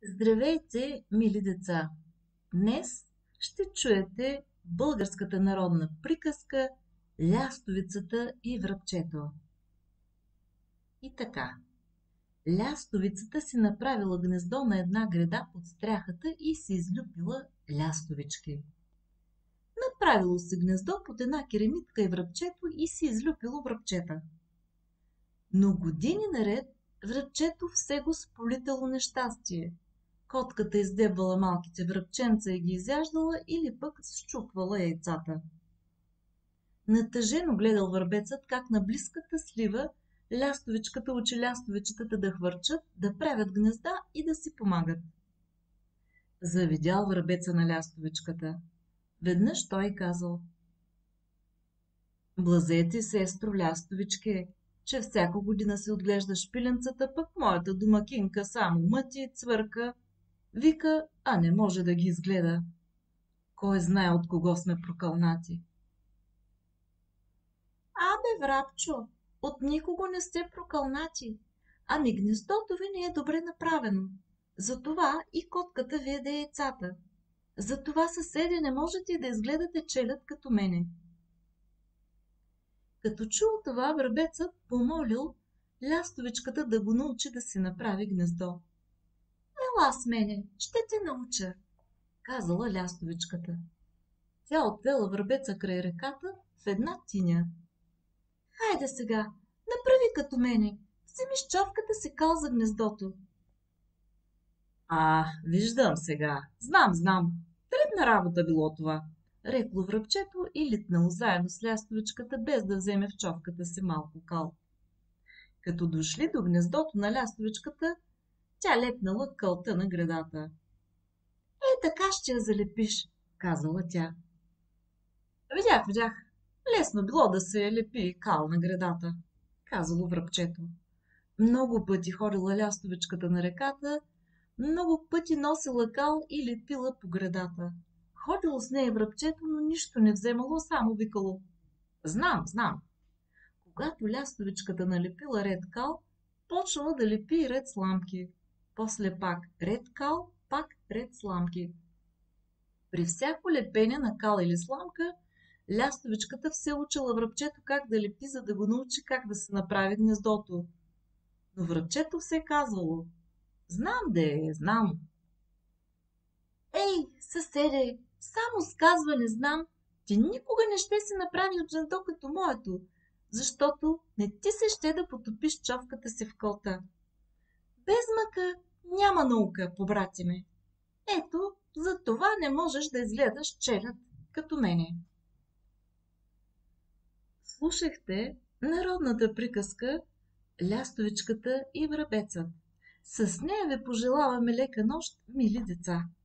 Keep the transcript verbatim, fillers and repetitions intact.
Здравейте, мили деца! Днес ще чуете българската народна приказка Лястовицата и врабчето. И така, лястовицата си направила гнездо на една греда под стряхата и си излюпила лястовички. Направило се гнездо под една керемитка и врабчето и си излюпило врабчета. Но години наред врабчето все го сполитало нещастие. Котката издебвала малките врабченца и ги изяждала или пък счупвала яйцата. Натъжено гледал върбецът как на близката слива лястовичката учи лястовичетата да хвърчат, да правят гнезда и да си помагат. Завидял върбеца на лястовичката. Веднъж той казал: "Блазете, сестро лястовичке, че всяка година си отглеждаш пиленцата, пък моята домакинка само мъти, цвърка, вика, а не може да ги изгледа. Кой знае от кого сме прокълнати." "Абе, врабчо, от никого не сте прокълнати. Ами гнездото ви не е добре направено. Затова и котката ви яде яйцата. Затова, съседи, не можете да изгледате челяд като мене." Като чул това, върбецът помолил лястовичката да го научи да си направи гнездо. "Ела с мене, ще те науча," казала лястовичката. Тя отвела върбеца край реката в една тиня. "Хайде сега, направи като мене, вземи с човката си кал за гнездото." "А, виждам сега, знам, знам, дребна работа било това," рекло врабчето и литнало заедно с лястовичката, без да вземе в човката си малко кал. Като дошли до гнездото на лястовичката, тя лепнала кълта на гредата. "Е, така ще я залепиш," казала тя. "Видях, видях, лесно било да се лепи кал на гредата," казало врабчето. Много пъти ходила лястовичката на реката, много пъти носила кал и лепила по гредата. Ходило с нея врабчето, но нищо не вземало, само викало: "Знам, знам." Когато лястовичката налепила ред кал, почнала да лепи и ред сламки. После пак ред кал, пак ред сламки. При всяко лепене на кал или сламка, лястовичката все учила врабчето как да лепи, за да го научи как да се направи гнездото. Но врабчето все казвало: "Знам де, знам." "Ей, съседе, само с казване знам, ти никога не ще си направиш гнездо като моето, защото не ти се ще да потопиш човката си в кълта. Без мъка няма наука, побрати ме. Ето, за това не можеш да изгледаш челяд като мене." Слушахте народната приказка Лястовичката и врабецът. С нея ви пожелаваме лека нощ, мили деца!